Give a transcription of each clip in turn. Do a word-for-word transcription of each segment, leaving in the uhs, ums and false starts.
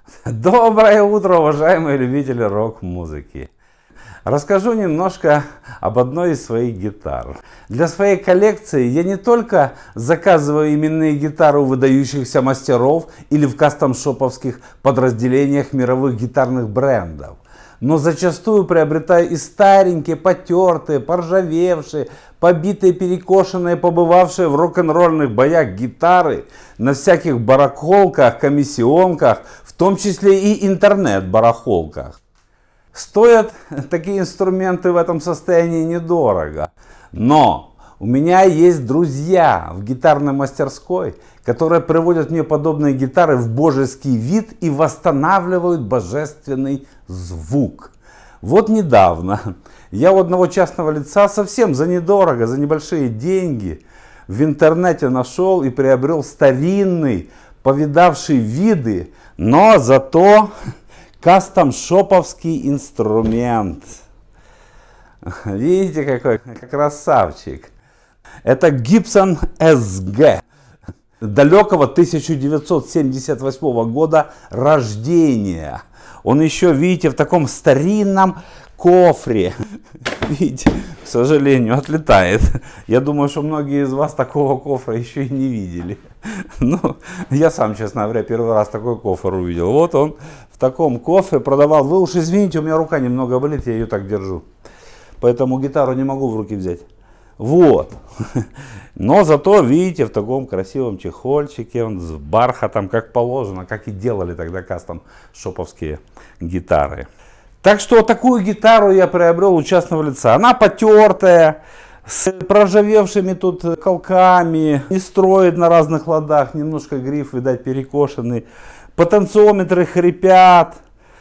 Доброе утро, уважаемые любители рок-музыки! Расскажу немножко об одной из своих гитар. Для своей коллекции я не только заказываю именные гитары у выдающихся мастеров или в кастом-шоповских подразделениях мировых гитарных брендов, но зачастую приобретаю и старенькие, потертые, поржавевшие, побитые, перекошенные, побывавшие в рок-н-ролльных боях гитары на всяких барахолках, комиссионках, в том числе и интернет-барахолках. Стоят такие инструменты в этом состоянии недорого, но у меня есть друзья в гитарной мастерской, которые приводят мне подобные гитары в божеский вид и восстанавливают божественный звук. Вот недавно я у одного частного лица совсем за недорого, за небольшие деньги в интернете нашел и приобрел старинный, повидавший виды, но зато кастом-шоповский инструмент. Видите, какой красавчик. Это Gibson эс джи далекого тысяча девятьсот семьдесят восьмого года рождения. Он еще, видите, в таком старинном кофре. Видите, к сожалению, отлетает. Я думаю, что многие из вас такого кофра еще и не видели. Ну, я сам, честно говоря, первый раз такой кофр увидел. Вот он в таком кофре продавал. Вы уж извините, у меня рука немного болит, я ее так держу. Поэтому гитару не могу в руки взять. Вот. Но зато, видите, в таком красивом чехольчике, он с бархатом, как положено, как и делали тогда кастом-шоповские гитары. Так что такую гитару я приобрел у частного лица. Она потертая, с проржавевшими тут колками, не строит на разных ладах, немножко гриф, видать, перекошенный. Потенциометры хрипят.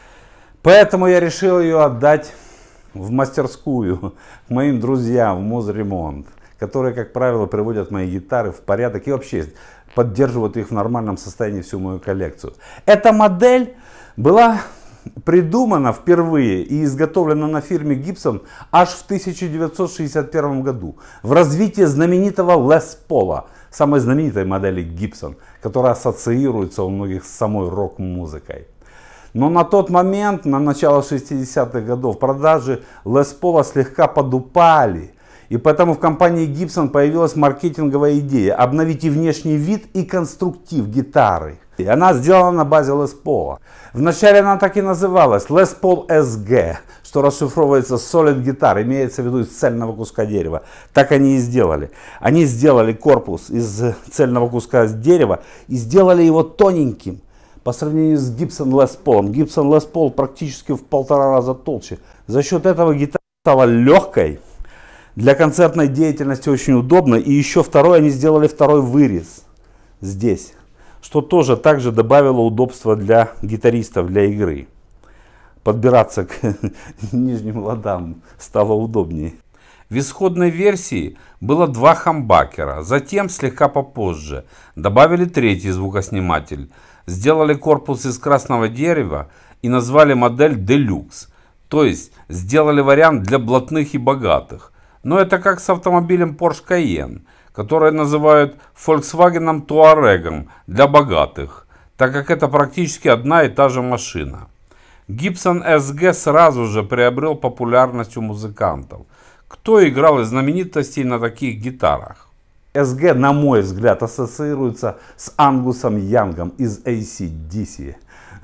Поэтому я решил ее отдать в мастерскую к моим друзьям в Музремонт, которые, как правило, приводят мои гитары в порядок и вообще поддерживают их в нормальном состоянии, всю мою коллекцию. Эта модель была придумана впервые и изготовлена на фирме Gibson аж в тысяча девятьсот шестьдесят первом году в развитии знаменитого Лес Пола, самой знаменитой модели Gibson, которая ассоциируется у многих с самой рок-музыкой. Но на тот момент, на начало шестидесятых годов, продажи Лес Пола слегка подупали. И поэтому в компании Gibson появилась маркетинговая идея обновить и внешний вид, и конструктив гитары. И она сделана на базе Лес Пола. Вначале она так и называлась Лес Пол эс джи, что расшифровывается Solid Guitar, имеется в виду из цельного куска дерева. Так они и сделали. Они сделали корпус из цельного куска дерева и сделали его тоненьким. По сравнению с Gibson Les Paul. Gibson Les Paul практически в полтора раза толще. За счет этого гитара стала легкой, для концертной деятельности очень удобно. И еще второй, они сделали второй вырез здесь, что тоже также добавило удобства для гитаристов, для игры. Подбираться к нижним ладам стало удобнее. В исходной версии было два хамбакера, затем слегка попозже добавили третий звукосниматель. Сделали корпус из красного дерева и назвали модель Deluxe, то есть сделали вариант для блатных и богатых. Но это как с автомобилем Porsche Cayenne, который называют Volkswagen Touareg для богатых, так как это практически одна и та же машина. Gibson эс джи сразу же приобрел популярность у музыкантов. Кто играл из знаменитостей на таких гитарах? эс джи, на мой взгляд, ассоциируется с Ангусом Янгом из эй си ди си.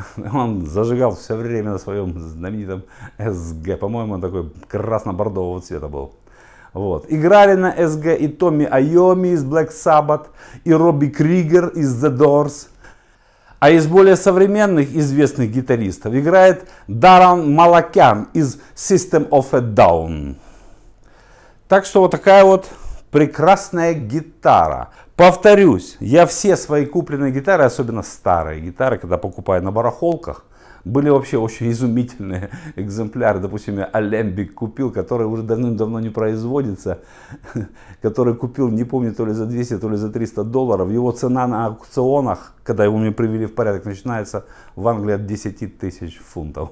Он зажигал все время на своем знаменитом эс джи. По-моему, он такой красно-бордового цвета был. Вот. Играли на эс джи и Томми Айоми из Black Sabbath, и Робби Кригер из The Doors. А из более современных известных гитаристов играет Даррен Малакян из System of a Down. Так что вот такая вот прекрасная гитара. Повторюсь, я все свои купленные гитары, особенно старые гитары, когда покупаю на барахолках, были вообще очень изумительные экземпляры. Допустим, я Alembic купил, который уже давным-давно не производится, который купил, не помню, то ли за двести, то ли за триста долларов. Его цена на аукционах, когда его мне привели в порядок, начинается в Англии от десяти тысяч фунтов.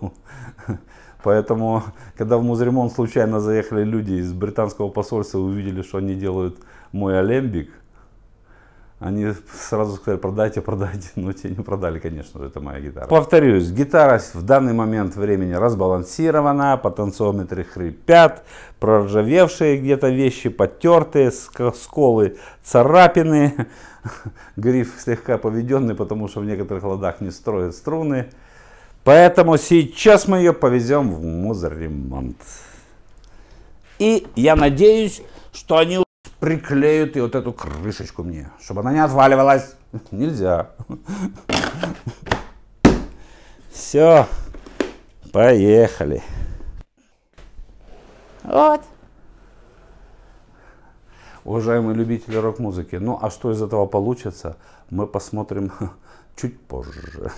Поэтому, когда в Музремонт случайно заехали люди из британского посольства и увидели, что они делают мой Alembic, Они сразу сказали, продайте, продайте. Но те не продали, конечно, это моя гитара. Повторюсь, гитара в данный момент времени разбалансирована, потенциометры хрипят, проржавевшие где-то вещи, потертые, сколы, царапины. Гриф слегка поведенный, потому что в некоторых ладах не строят струны. Поэтому сейчас мы ее повезем в музремонт. И я надеюсь, что они приклеют и вот эту крышечку мне, чтобы она не отваливалась. Нельзя. Все, поехали. Вот. Уважаемые любители рок-музыки, ну а что из этого получится, мы посмотрим чуть позже.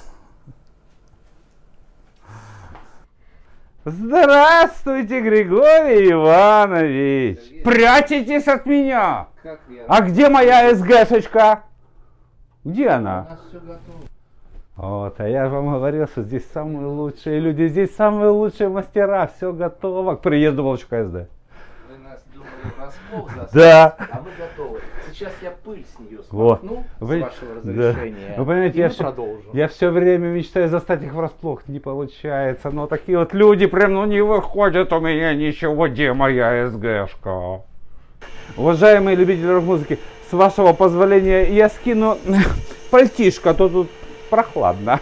Здравствуйте, Григорий Иванович! Прячетесь от меня! Как я? А где моя СГшечка? Где она? У нас все готово. Вот, а я вам говорил, что здесь самые лучшие люди, здесь самые лучшие мастера, все готово к приезду Волчка СД. Вы нас думали врасплох застать, Да. а мы готовы. Сейчас я пыль с нее Вот. смахну, Вы- с вашего разрешения, да. Вы понимаете, и я мы всё- продолжим. Я все время мечтаю застать их врасплох, не получается. Но такие вот люди прям, ну не выходят у меня ничего, где моя СГшка. Уважаемые любители рок-музыки, с вашего позволения я скину пальтишко, а то тут прохладно.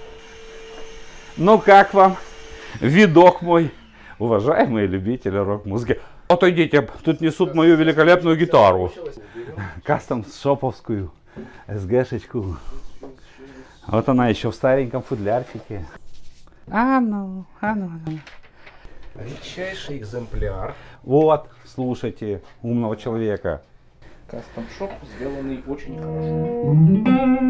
Ну как вам видок мой, уважаемые любители рок-музыки? Отойдите, тут несут мою великолепную гитару. Кастом-шоповскую СГшечку. Вот она еще в стареньком футлярчике. А ну, а ну, а ну. Редчайший экземпляр. Вот, слушайте, умного человека. Кастом-шоп, сделанный очень хорошо.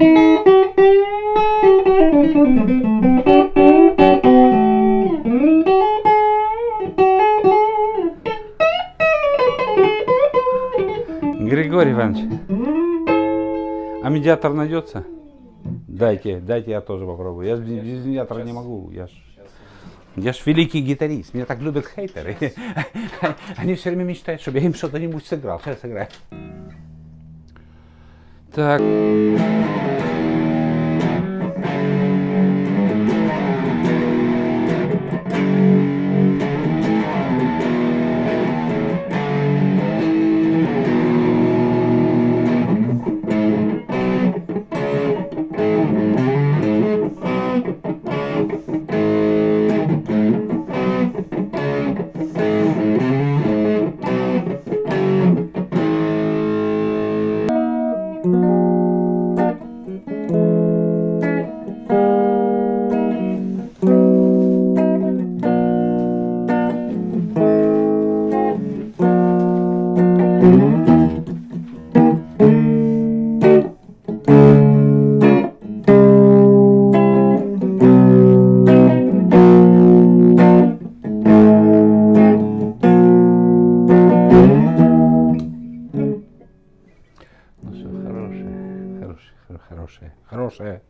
Григорий Иванович, а медиатор найдется? Дайте, дайте я тоже попробую. Я без без медиатора не могу. Я ж, я ж великий гитарист. Меня так любят хейтеры. Они все время мечтают, чтобы я им что-то-нибудь сыграл. Сейчас сыграю. Так. Ну все, хорошее, хорошее, хорошее, хорошее.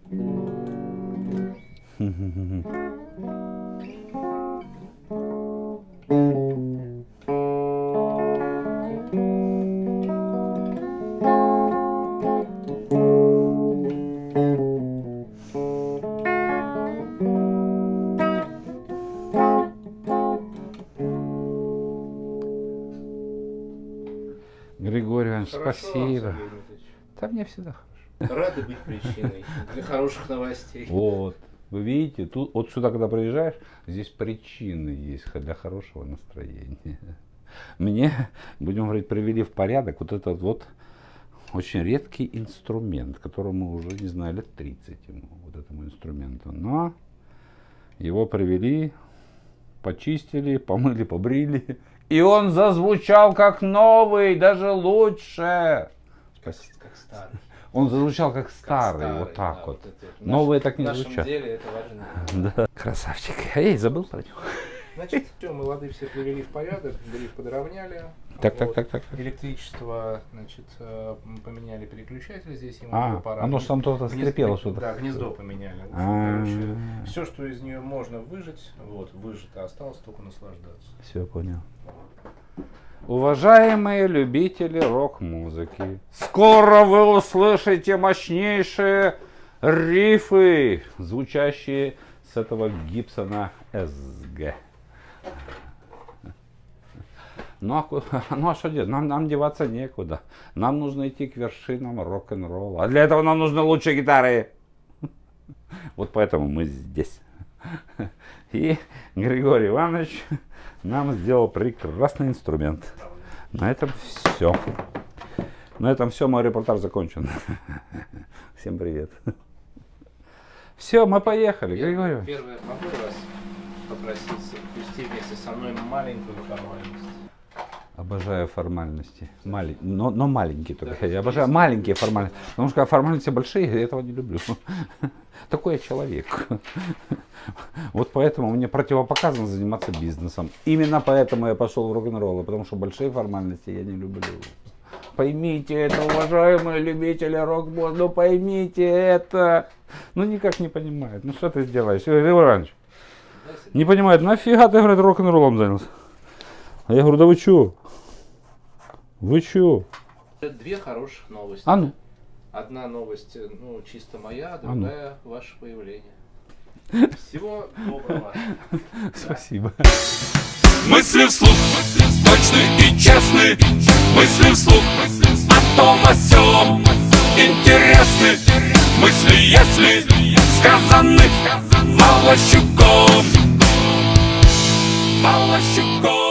Григорий Иванович, Хорошо, спасибо. Сергей Дмитриевич. Да мне всегда хорошо. Рады быть причиной для хороших новостей. Вот, вы видите, тут вот сюда, когда приезжаешь, здесь причины есть для хорошего настроения. Мне, будем говорить, привели в порядок вот этот вот очень редкий инструмент, которому уже, не знаю, лет тридцать ему, вот этому инструменту. Но его привели, почистили, помыли, побрили, и он зазвучал как новый, даже лучше. Как, как старый. Он зазвучал как старый, Как старый, вот так да, вот. это- это в Новые нашем- так не В нашем звучат. деле это важно. Да. Красавчик. Эй, забыл про него. Значит, все, мы лады все привели в порядок, гриф подровняли. Так, так, Вот. так, так. так. Электричество, значит, э, м, поменяли переключатель здесь, ему А, было пора. оно ж там то-то Гнез- скрипело что-то. Да, гнездо поменяли. А. Короче, все, что из нее можно выжать, вот, выжато, осталось только наслаждаться. Все, понял. Уважаемые любители рок-музыки, скоро вы услышите мощнейшие рифы, звучащие с этого Гибсона эс гэ. Ну а, ну, а что делать? Нам, нам деваться некуда. Нам нужно идти к вершинам рок-н-ролла. А для этого нам нужны лучшие гитары. Вот поэтому мы здесь. И Григорий Иванович нам сделал прекрасный инструмент. На этом все. На этом все, мой репортаж закончен. Всем привет. Все, мы поехали, Григорий. Первое, могу вас попросить ввести вместе со мной маленькую формальность. Обожаю формальности. Малень... Но, но маленькие только. Да, я обожаю маленькие формальности. Потому что формальности большие, я этого не люблю. Такой я человек. Вот поэтому мне противопоказано заниматься бизнесом. Именно поэтому я пошел в рок-н-ролл. Потому что большие формальности я не люблю. Поймите это, уважаемые любители рок-музыки. Ну поймите это. Ну никак не понимают. Ну что ты сделаешь? Григорий Иванович не понимает, нафига ты, говорит, рок-н-роллом занялся? А я говорю, да вы чё? Вы чё? Две хороших новости. А ну? Одна новость, ну, чисто моя, а другая ну? Ваше появление. Всего доброго. Спасибо. Мысли вслух, точны и честны. Мысли вслух, о том о сём интересны. Мысли, если сказаны Малощуком, Малощуком.